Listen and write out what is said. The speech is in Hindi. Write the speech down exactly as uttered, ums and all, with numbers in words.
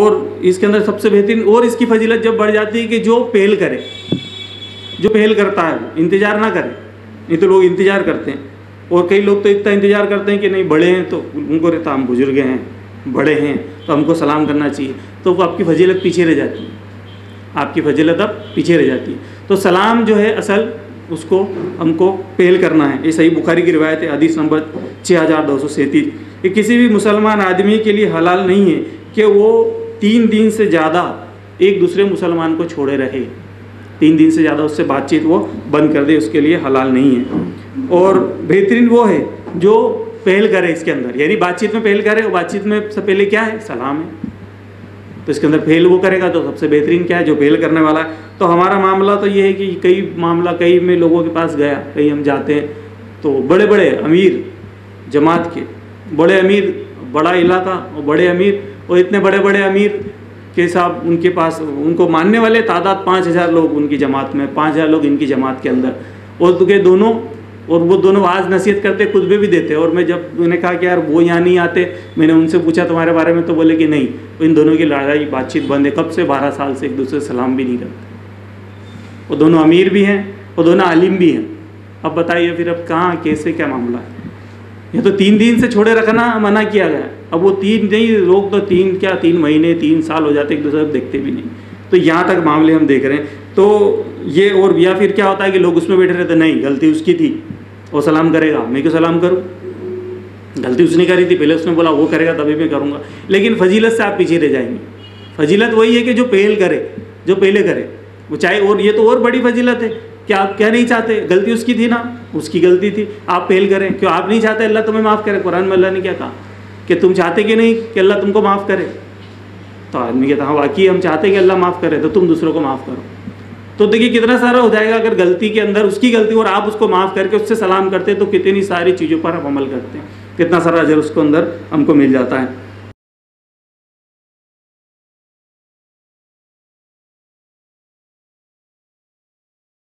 और इसके अंदर सबसे बेहतरीन और इसकी फजीलत जब बढ़ जाती है कि जो पहल करे, जो पहल करता है वो इंतज़ार ना करे। नहीं तो लोग इंतज़ार करते हैं, और कई लोग तो इतना इंतज़ार करते हैं कि नहीं बड़े हैं तो उनको रहता हम बुजुर्ग हैं, बड़े हैं तो हमको सलाम करना चाहिए, तो वो आपकी फजीलत पीछे रह जाती है, आपकी फजीलत अब पीछे रह जाती है। तो सलाम जो है असल उसको हमको पहल करना है। ये सही बुखारी की रिवायत है, हदीस नंबर छः हज़ार दो सौ सैंतीस। कि किसी भी मुसलमान आदमी के लिए हलाल नहीं है कि वो तीन दिन से ज़्यादा एक दूसरे मुसलमान को छोड़े रहे, तीन दिन से ज़्यादा उससे बातचीत वो बंद कर दे, उसके लिए हलाल नहीं है। और बेहतरीन वो है जो पहल करे इसके अंदर, यानी बातचीत में पहल करे, और बातचीत में सबसे पहले क्या है, सलाम है। तो इसके अंदर पहल वो करेगा तो सबसे बेहतरीन क्या है, जो पहल करने वाला है। तो हमारा मामला तो ये है कि कई मामला कई में लोगों के पास गया, कहीं हम जाते हैं तो बड़े बड़े अमीर जमात के, बड़े अमीर, बड़ा इलाका और बड़े अमीर, और इतने बड़े बड़े अमीर के साहब उनके पास उनको मानने वाले तादाद पाँच हज़ार लोग उनकी जमात में, पाँच हज़ार लोग इनकी जमात के अंदर, और तो के दोनों, और वो दोनों वाज नसीहत करते, खुतबे भी देते। और मैं जब उन्हें कहा कि यार वो यहाँ नहीं आते, मैंने उनसे पूछा तुम्हारे बारे में, तो बोले कि नहीं, तो इन दोनों की लड़ाई बातचीत बंद है, कब से बारह साल से एक दूसरे से सलाम भी नहीं करते। वो दोनों अमीर भी हैं और दोनों आलिम भी हैं। अब बताइए फिर अब कहाँ कैसे क्या मामला है। ये तो तीन दिन से छोड़े रखना मना किया गया, अब वो तीन नहीं, लोग तो तीन क्या तीन महीने तीन साल हो जाते एक दूसरे को देखते भी नहीं। तो यहाँ तक मामले हम देख रहे हैं। तो ये, और या फिर क्या होता है कि लोग उसमें बैठे रहते, नहीं गलती उसकी थी, वो सलाम करेगा, मैं क्यों सलाम करूँ, गलती उसने करी थी, पहले उसने बोला वो करेगा तभी मैं करूँगा। लेकिन फजीलत से आप पीछे रह जाएंगे। फजीलत वही है कि जो पहल करे, जो पहले करे वो चाहे, और ये तो और बड़ी फजीलत है कि आप क्या नहीं चाहते, गलती उसकी थी ना, उसकी गलती थी, आप पहल करें। क्यों आप नहीं चाहते अल्लाह तुम्हें माफ़ करे? कुरान में अल्लाह ने क्या कहा कि तुम चाहते कि नहीं कि अल्लाह तुमको माफ़ करे? तो आदमी कहता हाँ वाकई हम चाहते कि अल्लाह माफ़ करे, तो तुम दूसरों को माफ़ करो। तो देखिए कितना सारा हो जाएगा अगर गलती के अंदर उसकी गलती और आप उसको माफ़ करके उससे सलाम करते, तो कितनी सारी चीज़ों पर आप अमल करते हैं, कितना सारा अजर उसको अंदर हमको मिल जाता है।